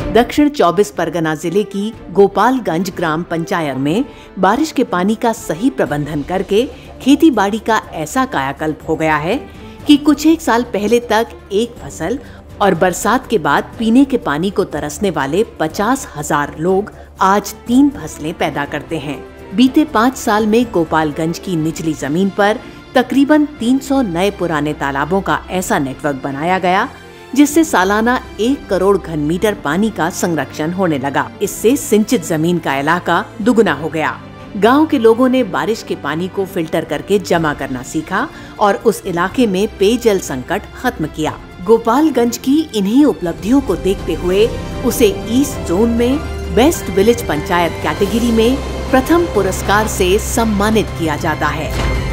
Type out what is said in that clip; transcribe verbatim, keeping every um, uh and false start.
दक्षिण चौबीस परगना जिले की गोपालगंज ग्राम पंचायत में बारिश के पानी का सही प्रबंधन करके खेती बाड़ी का ऐसा कायाकल्प हो गया है कि कुछ एक साल पहले तक एक फसल और बरसात के बाद पीने के पानी को तरसने वाले पचास हजार लोग आज तीन फसलें पैदा करते हैं। बीते पाँच साल में गोपालगंज की निचली जमीन पर तकरीबन तीन सौ नए पुराने तालाबों का ऐसा नेटवर्क बनाया गया जिससे सालाना एक करोड़ घन मीटर पानी का संरक्षण होने लगा। इससे सिंचित जमीन का इलाका दुगुना हो गया। गांव के लोगों ने बारिश के पानी को फिल्टर करके जमा करना सीखा और उस इलाके में पेयजल संकट खत्म किया। गोपालगंज की इन्हीं उपलब्धियों को देखते हुए उसे ईस्ट जोन में बेस्ट विलेज पंचायत कैटेगरी में प्रथम पुरस्कार से सम्मानित किया जाता है।